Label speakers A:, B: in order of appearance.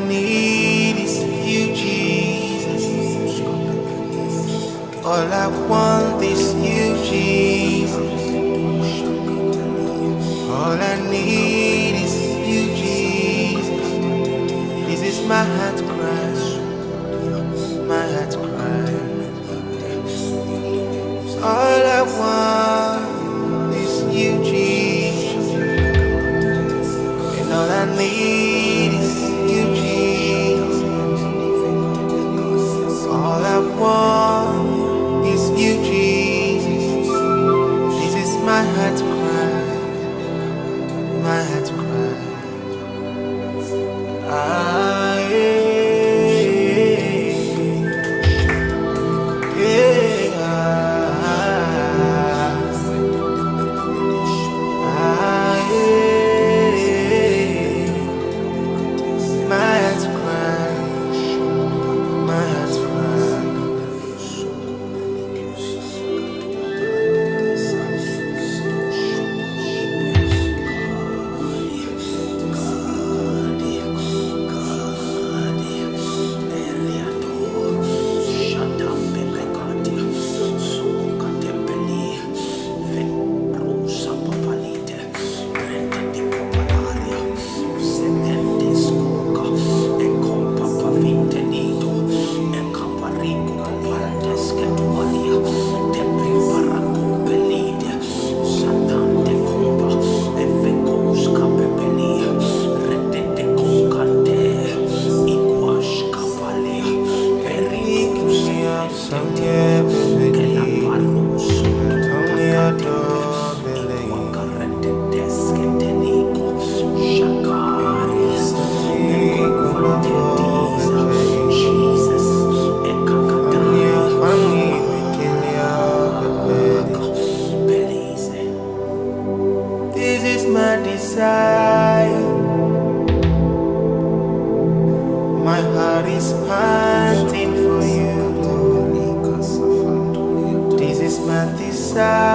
A: need is you, Jesus. All I want is you, Jesus. All I need is you, Jesus. This is my heart cry, my heart cry. All I want is you, Jesus. And all I need is you, Jesus. All I want is you, Jesus. This is my heart cry, my heart cry. This is my desire. My heart is panting for you, Lord. This is my desire.